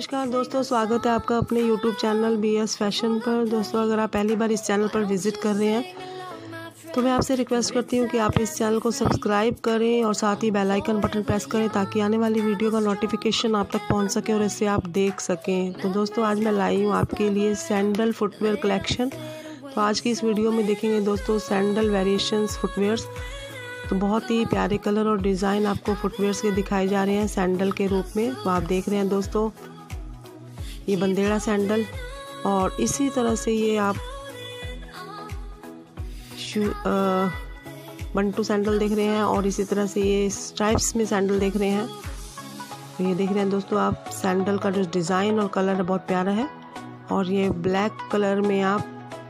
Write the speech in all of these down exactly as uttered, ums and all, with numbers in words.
नमस्कार दोस्तों, स्वागत है आपका अपने YouTube channel B S fashion पर। दोस्तों, अगर आप पहली बार इस चैनल पर विज़िट कर रहे हैं तो मैं आपसे रिक्वेस्ट करती हूँ कि आप इस चैनल को सब्सक्राइब करें और साथ ही बेल आइकन बटन प्रेस करें ताकि आने वाली वीडियो का नोटिफिकेशन आप तक पहुँच सके और इससे आप देख सकें। तो दोस्तों, आज मैं लाई हूँ आपके लिए सैंडल फुटवेयर कलेक्शन। तो आज की इस वीडियो में देखेंगे दोस्तों सैंडल वेरिएशंस फुटवेयर्स। तो बहुत ही प्यारे कलर और डिज़ाइन आपको फुटवेयर्स के दिखाए जा रहे हैं सैंडल के रूप में। तो आप देख रहे हैं दोस्तों, ये बंदेड़ा सैंडल, और इसी तरह से ये आप शू बंटू सैंडल देख रहे हैं, और इसी तरह से ये स्ट्राइप्स में सैंडल देख रहे हैं। तो ये देख रहे हैं दोस्तों आप, सैंडल का जो डिज़ाइन और कलर है बहुत प्यारा है। और ये ब्लैक कलर में आप,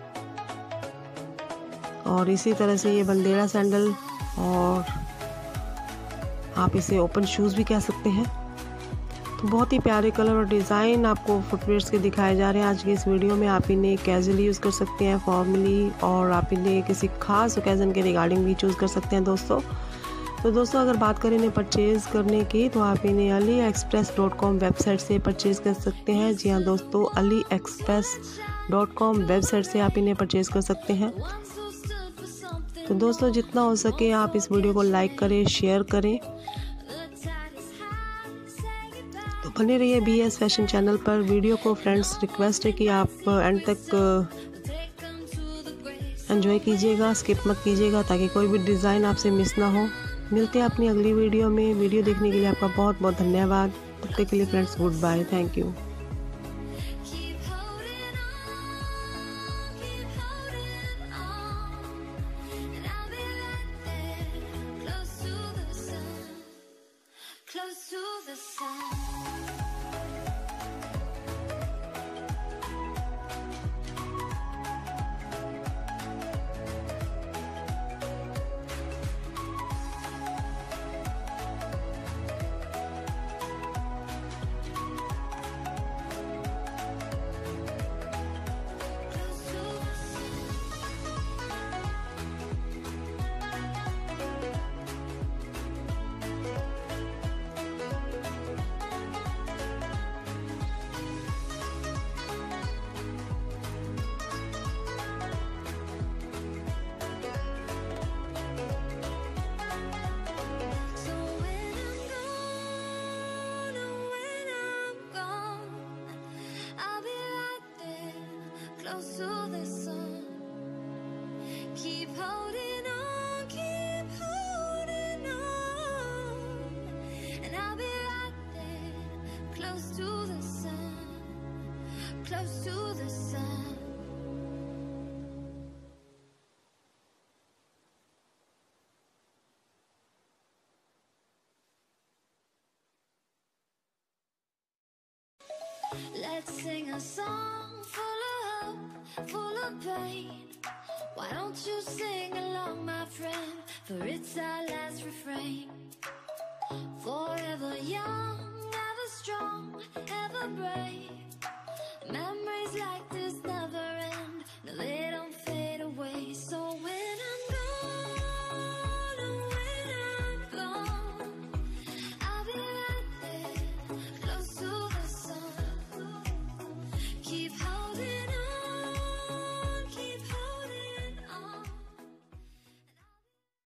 और इसी तरह से ये बंदेड़ा सैंडल, और आप इसे ओपन शूज़ भी कह सकते हैं। तो बहुत ही प्यारे कलर और डिज़ाइन आपको फुटवेयर्स के दिखाए जा रहे हैं आज की इस वीडियो में। आप इन्हें कैजुअली यूज़ कर सकते हैं, फॉर्मली, और आप इन्हें किसी खास ओकेज़न के रिगार्डिंग भी चूज़ कर सकते हैं दोस्तों। तो दोस्तों, अगर बात करें इन्हें परचेज़ करने की तो आप इन्हें AliExpress dot com website से परचेज़ कर सकते हैं। जी हाँ दोस्तों, AliExpress dot com website से आप इन्हें परचेज़ कर सकते हैं। तो दोस्तों, जितना हो सके आप इस वीडियो को लाइक करें, शेयर करें। तो बने रहिए बी एस फैशन चैनल पर। वीडियो को फ्रेंड्स रिक्वेस्ट है कि आप एंड तक एंजॉय कीजिएगा, स्किप मत कीजिएगा ताकि कोई भी डिज़ाइन आपसे मिस ना हो। मिलते हैं अपनी अगली वीडियो में। वीडियो देखने के लिए आपका बहुत बहुत धन्यवाद। तब तक के लिए friends, goodbye, thank you. Close to the sun. Close to the sun. Keep holding on, keep holding on, and I'll be right there. Close to the sun, close to the sun. Let's sing a song full of hope, full of pain. Why don't you sing along, my friend? For it's our last refrain. Forever young, ever strong, ever brave. Memories like this never end. No, they don't fade away. So when